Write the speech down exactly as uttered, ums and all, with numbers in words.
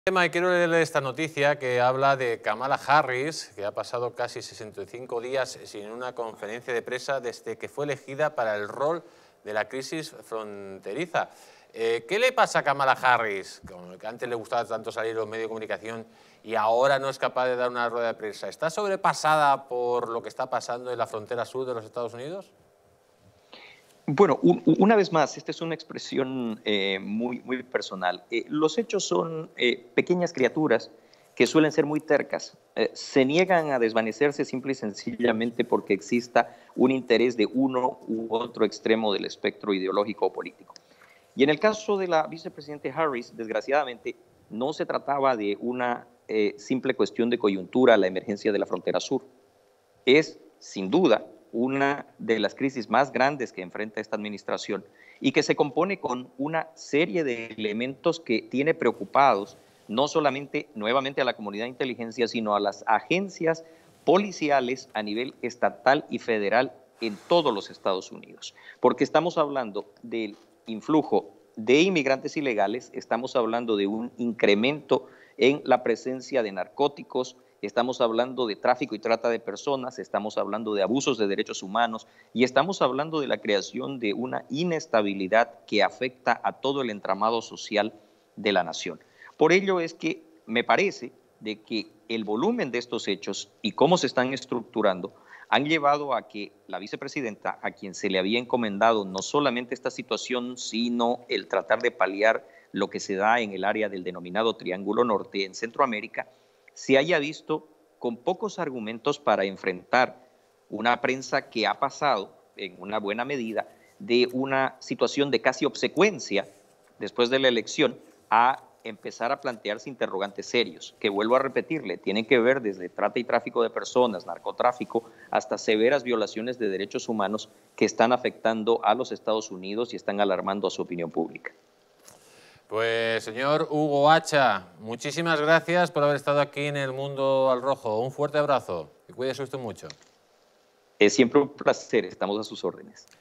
Y quiero leerle esta noticia que habla de Kamala Harris, que ha pasado casi sesenta y cinco días sin una conferencia de prensa desde que fue elegida para el rol de la crisis fronteriza. Eh, ¿Qué le pasa a Kamala Harris, como que antes le gustaba tanto salir en los medios de comunicación y ahora no es capaz de dar una rueda de prensa? ¿Está sobrepasada por lo que está pasando en la frontera sur de los Estados Unidos? Bueno, un, una vez más, esta es una expresión eh, muy, muy personal. Eh, los hechos son eh, pequeñas criaturas que suelen ser muy tercas. Eh, se niegan a desvanecerse simple y sencillamente porque exista un interés de uno u otro extremo del espectro ideológico o político. Y en el caso de la vicepresidenta Harris, desgraciadamente, no se trataba de una eh, simple cuestión de coyuntura a la emergencia de la frontera sur. Es, sin duda, una de las crisis más grandes que enfrenta esta administración y que se compone con una serie de elementos que tiene preocupados no solamente nuevamente a la comunidad de inteligencia, sino a las agencias policiales a nivel estatal y federal en todos los Estados Unidos. Porque estamos hablando del influjo de inmigrantes ilegales, estamos hablando de un incremento en la presencia de narcóticos, estamos hablando de tráfico y trata de personas, estamos hablando de abusos de derechos humanos y estamos hablando de la creación de una inestabilidad que afecta a todo el entramado social de la nación. Por ello es que me parece de que el volumen de estos hechos y cómo se están estructurando han llevado a que la vicepresidenta, a quien se le había encomendado no solamente esta situación, sino el tratar de paliar lo que se da en el área del denominado Triángulo Norte en Centroamérica, se haya visto con pocos argumentos para enfrentar una prensa que ha pasado, en una buena medida, de una situación de casi obsecuencia después de la elección a empezar a plantearse interrogantes serios, que vuelvo a repetirle, tienen que ver desde trata y tráfico de personas, narcotráfico, hasta severas violaciones de derechos humanos que están afectando a los Estados Unidos y están alarmando a su opinión pública. Pues, señor Hugo Hacha, muchísimas gracias por haber estado aquí en El Mundo al Rojo. Un fuerte abrazo y cuídese usted mucho. Es siempre un placer, estamos a sus órdenes.